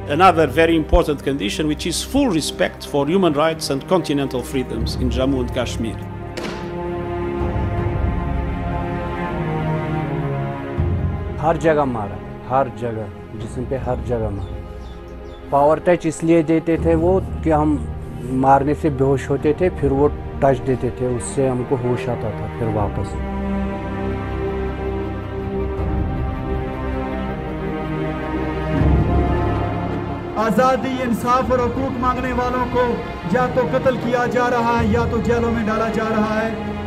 another very important condition, which is full respect for human rights and continental freedoms in Jammu and Kashmir. हर जगह मारा, हर जगह, जिस्म पे हर जगह मारा। पावर टच इसलिए देते थे वो कि हम मारने से बेहोश होते थे, फिर वो टच देते थे, उससे हमको होश आता था फिर वापस। आज़ादी, इंसाफ और हुकूक मांगने वालों को या तो कत्ल किया जा रहा है या तो जेलों में डाला जा रहा है।